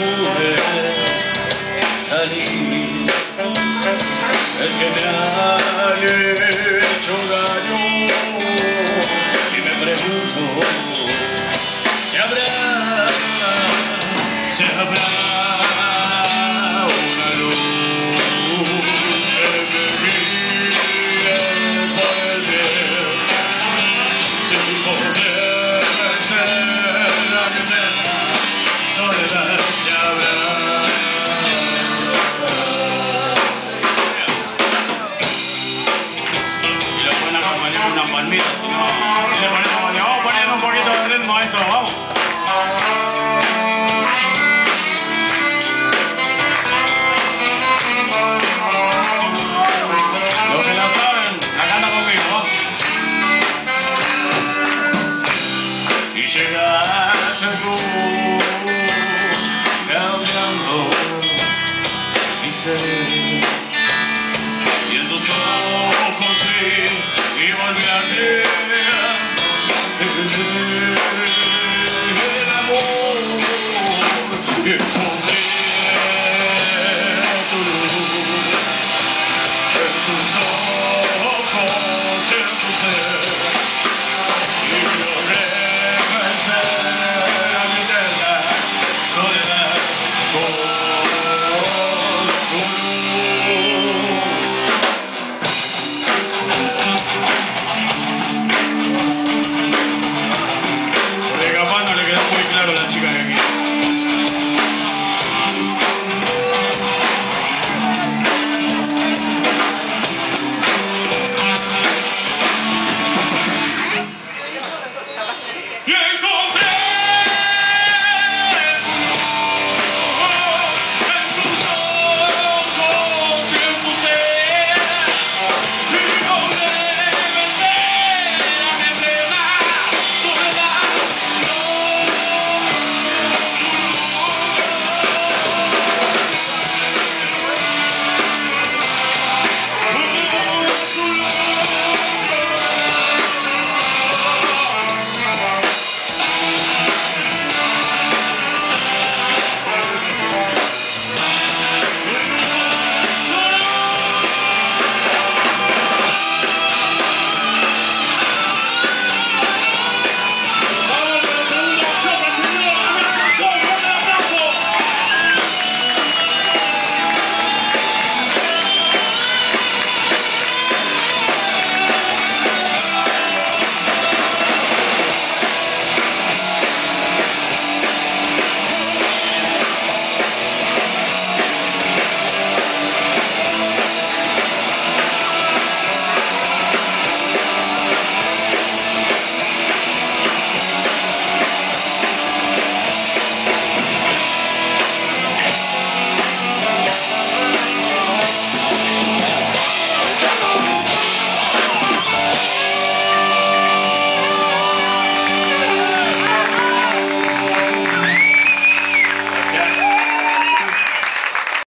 pude salir. Es que me han hecho daño y me pregunto si habrá una luz que me guíe por el bien, sin poder ser la que tenga soledad. Si habrá y lo pueden acompañar unas palmitas, si no, si le ponemos, le vamos poniendo un poquito de ritmo a esto, vamos. Los que la saben, la cantan conmigo. Y llegas tú